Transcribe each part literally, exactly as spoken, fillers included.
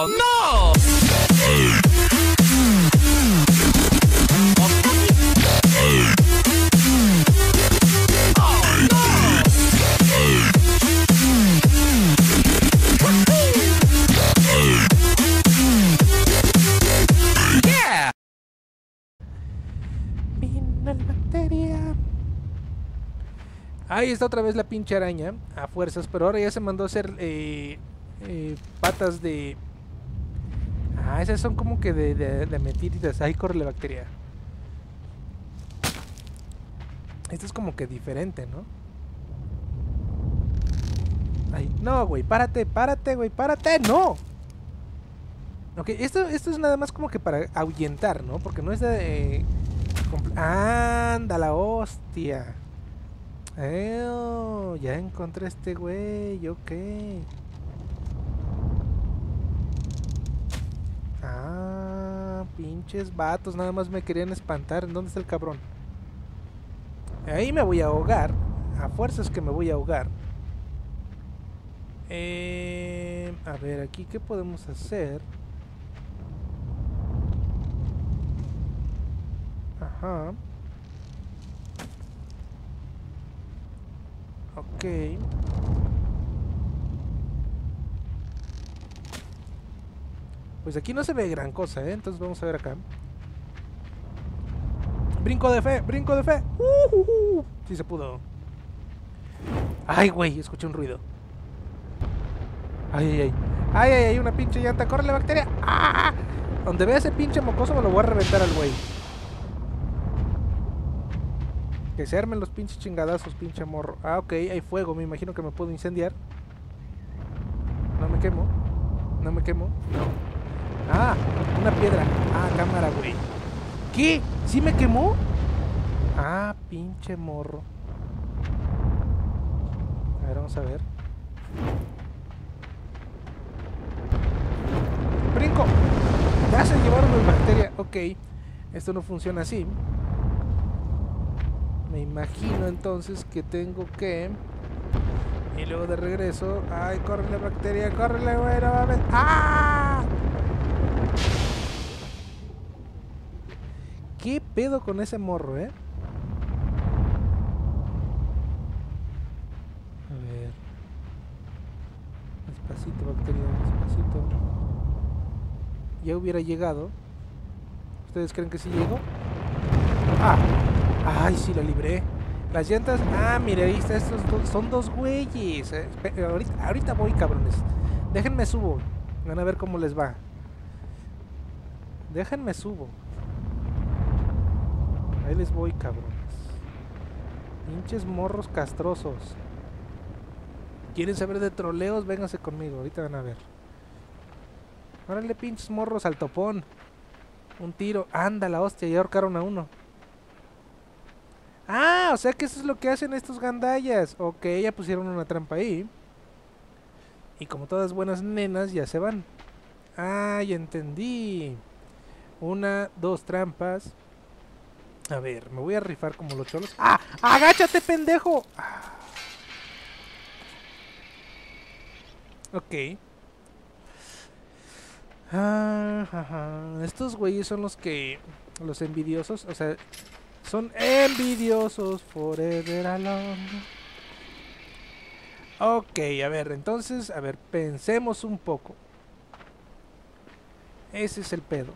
¡Oh, no! Ahí está otra vez la pinche araña, a fuerzas, pero ahora ya se mandó a hacer eh, eh, patas de... Ah, esas son como que de, de, de metíritas. Ahí corre la bacteria. Esto es como que diferente, ¿no? Ahí. No, güey, párate, párate, güey, párate, no. Ok, esto, esto es nada más como que para ahuyentar, ¿no? Porque no es de... Eh, ¡anda la hostia! Eh, ya encontré a este güey, ok. Ah, pinches vatos, nada más me querían espantar. ¿Dónde está el cabrón? Ahí me voy a ahogar. A fuerzas que me voy a ahogar. Eh, a ver, aquí, ¿qué podemos hacer? Ajá. Ok. Pues aquí no se ve gran cosa, ¿eh? Entonces vamos a ver acá. Brinco de fe, brinco de fe. Uh, uh, uh. Sí se pudo. Ay, güey, escuché un ruido. Ay, ay, ay. Ay, ay, ay, una pinche llanta. ¡Corre la bacteria! ¡Ah! Donde vea ese pinche mocoso me lo voy a reventar al güey. Que se armen los pinches chingadazos, pinche morro. Ah, ok, hay fuego, me imagino que me puedo incendiar. No me quemo. No me quemo. No. Ah, una piedra. Ah, cámara, güey. ¿Qué? ¿Sí me quemó? Ah, pinche morro. A ver, vamos a ver. ¡Brinco! Ya se llevaron las bacterias. Ok, esto no funciona así. Me imagino entonces que tengo que... Y luego de regreso... ¡Ay, corre la bacteria! ¡Córrele, güey! ¡No mames! ¡Ah! ¿Qué pedo con ese morro, eh? A ver... Despacito, bacteria, despacito. Ya hubiera llegado. ¿Ustedes creen que sí llegó? ¡Ah! ¡Ay, sí, la libré! Las llantas... Ah, mira, ahí está. Estos dos, son dos güeyes. Eh, ahorita, ahorita voy, cabrones. Déjenme subo. Van a ver cómo les va. Déjenme subo. Ahí les voy, cabrones. Pinches morros castrosos. ¿Quieren saber de troleos? Vénganse conmigo. Ahorita van a ver. Órale, pinches morros al topón. Un tiro. Anda la hostia, ya ahorcaron a uno. Ah, o sea que eso es lo que hacen estos gandallas. Ok, ya pusieron una trampa ahí. Y como todas buenas nenas, ya se van. Ah, ya entendí. Una, dos trampas. A ver, me voy a rifar como los cholos. ¡Ah! ¡Agáchate, pendejo! Ah. Ok. Ah, ajá. Estos güeyes son los que... Los envidiosos, o sea... Son envidiosos forever alone. Ok, a ver, entonces, a ver, pensemos un poco. Ese es el pedo.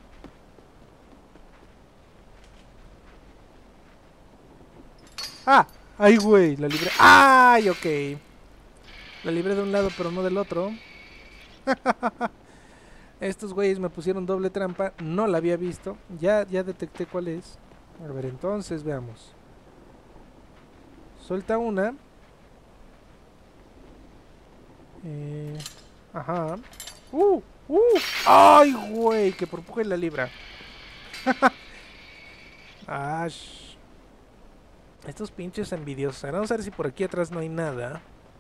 ¡Ah! ¡Ay, güey! La libré. ¡Ay, ok! La libré de un lado, pero no del otro. Estos güeyes me pusieron doble trampa. No la había visto. Ya, ya detecté cuál es. A ver, entonces, veamos. Suelta una. Eh, ajá. ¡Uh! ¡Uh! ¡Ay, güey! Que por poco la libra. ¡Ash! Estos pinches envidiosos. Vamos a ver si por aquí atrás no hay nada.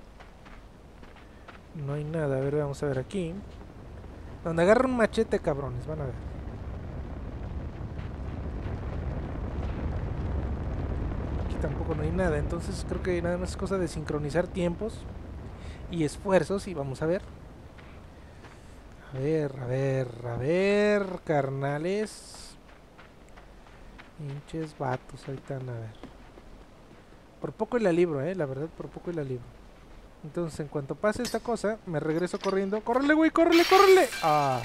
No hay nada. A ver, vamos a ver aquí. Donde agarra un machete, cabrones. Van a ver. Aquí tampoco no hay nada. Entonces creo que nada más es cosa de sincronizar tiempos y esfuerzos. Y vamos a ver. A ver, a ver, a ver, carnales. Pinches vatos, ahorita van a ver. Por poco y la libro, eh, la verdad, por poco y la libro. Entonces, en cuanto pase esta cosa, me regreso corriendo. ¡Córrele, güey! ¡Córrele, córrele! ¡Ah!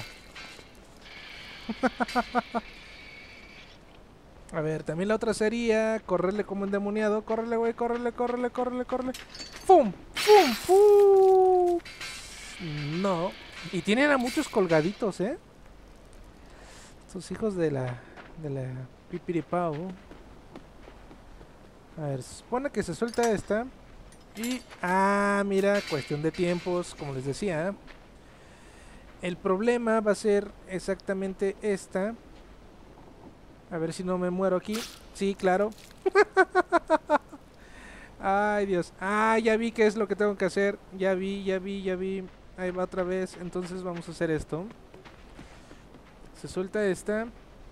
A ver, también la otra sería correrle como endemoniado. ¡Córrele, güey! ¡Córrele, córrele, córrele, córrele! ¡Fum! ¡Fum! ¡Fum! No. Y tienen a muchos colgaditos, ¿eh? Estos hijos de la... De la... Pipiripao. A ver, se supone que se suelta esta. Y... Ah, mira, cuestión de tiempos, como les decía. El problema va a ser exactamente esta. A ver si no me muero aquí. Sí, claro. Ay, Dios. Ah, ya vi qué es lo que tengo que hacer. Ya vi, ya vi, ya vi. Ahí va otra vez. Entonces vamos a hacer esto. Se suelta esta.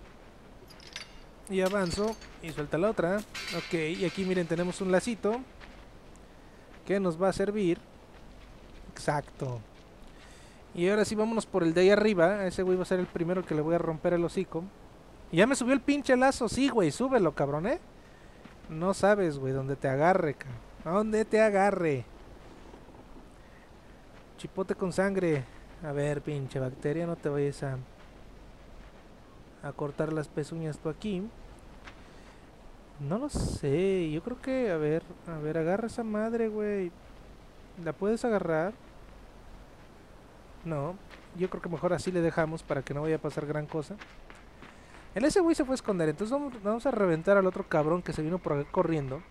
Y avanzo. Y suelta la otra. Ok, y aquí miren, tenemos un lacito que nos va a servir. Exacto. Y ahora sí, vámonos por el de ahí arriba. Ese güey va a ser el primero que le voy a romper el hocico. Y ya me subió el pinche lazo. Sí, güey, súbelo, cabrón, ¿eh? No sabes, güey, dónde te agarre, cabrón. ¿A dónde te agarre? Chipote con sangre. A ver, pinche bacteria, no te vayas a... A cortar las pezuñas tú aquí. No lo sé. Yo creo que, a ver, a ver, agarra esa madre, güey. ¿La puedes agarrar? No. Yo creo que mejor así le dejamos para que no vaya a pasar gran cosa. El ese güey se fue a esconder. Entonces vamos, vamos a reventar al otro cabrón que se vino por acá corriendo.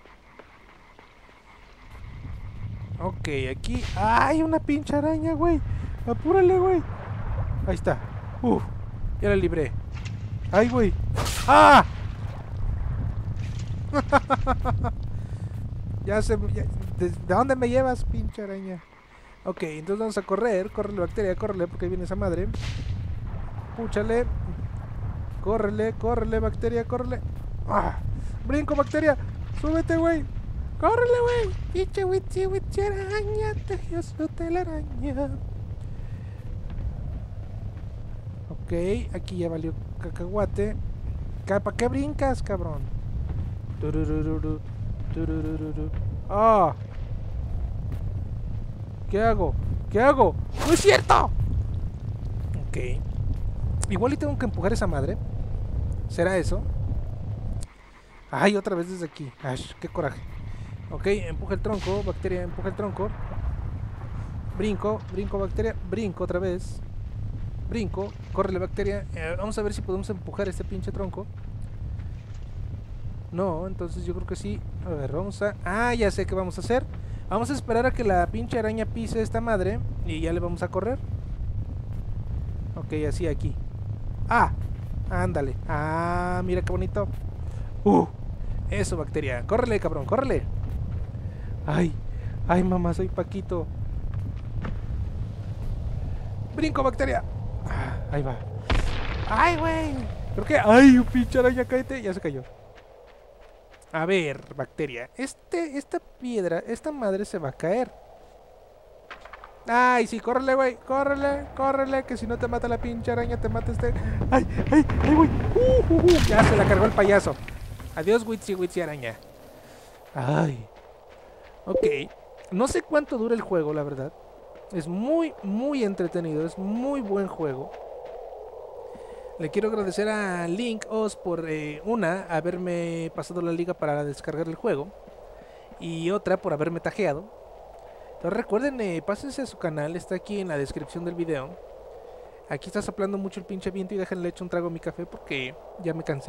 Ok, aquí... ¡Ay, una pinche araña, güey! ¡Apúrale, güey! Ahí está. ¡Uf! Ya la libré. ¡Ay, güey! ¡Ah! Ya se... Ya, ¿de, ¿De dónde me llevas, pinche araña? Ok, entonces vamos a correr. Córrele, bacteria, córrele, porque ahí viene esa madre. Púchale. Córrele, córrele, bacteria, córrele. ¡Ah! ¡Brinco, bacteria! ¡Súbete, güey! ¡Córrele, güey! ¡Pinche witchy, witchy araña! ¡Te su telaraña! Ok, aquí ya valió cacahuate. ¿Para qué brincas, cabrón? Tururururu, tururururu. ¡Ah! ¿Qué hago? ¿Qué hago? ¡No es cierto! Ok. Igual y tengo que empujar esa madre. ¿Será eso? Ay, otra vez desde aquí. Ay, qué coraje. Ok, empuja el tronco, bacteria, empuja el tronco. Brinco, brinco, bacteria, brinco otra vez. Brinco, córrele, bacteria. Eh, vamos a ver si podemos empujar este pinche tronco. No, entonces yo creo que sí. A ver, vamos a... Ah, ya sé qué vamos a hacer. Vamos a esperar a que la pinche araña pise esta madre y ya le vamos a correr. Ok, así aquí. Ah, ándale. Ah, mira qué bonito. Uh, eso, bacteria. Córrele, cabrón, córrele. Ay, ay, mamá, soy Paquito. Brinco, bacteria. Ah, ahí va. Ay, güey. Creo que... Ay, un pinche araña, cállate. Ya se cayó. A ver, bacteria. Este, esta piedra, esta madre se va a caer. Ay, sí, córrele, güey. Córrele, córrele. Que si no te mata la pinche araña, te mata este. Ay, ay, ay, güey. Uh, uh, uh. Ya se la cargó el payaso. Adiós, witchy, witchy araña. Ay. Ok. No sé cuánto dura el juego, la verdad. Es muy, muy entretenido. Es muy buen juego. Le quiero agradecer a Link Os por eh, una, haberme pasado la liga para descargar el juego. Y otra por haberme tajeado. Entonces recuerden, eh, pásense a su canal, está aquí en la descripción del video. Aquí está soplando mucho el pinche viento y déjenle echar un trago a mi café porque ya me cansé.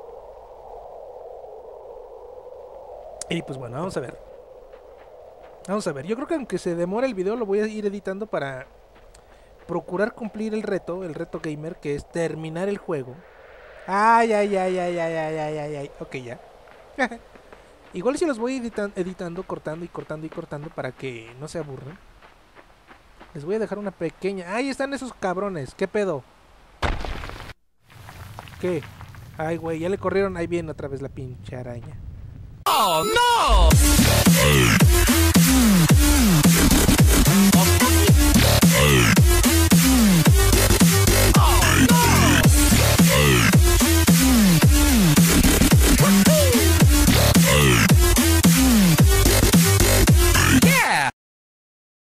Y pues bueno, vamos a ver. Vamos a ver, yo creo que aunque se demore el video lo voy a ir editando para procurar cumplir el reto, el reto gamer, que es terminar el juego. Ay, ay, ay, ay, ay, ay, ay, ay, ay. Ok, ya. Igual si los voy editan editando, cortando y cortando y cortando para que no se aburran. Les voy a dejar una pequeña... ¡Ahí están esos cabrones! ¿Qué pedo? ¿Qué? Ay, güey, ya le corrieron. Ahí viene otra vez la pinche araña. ¡Oh, no!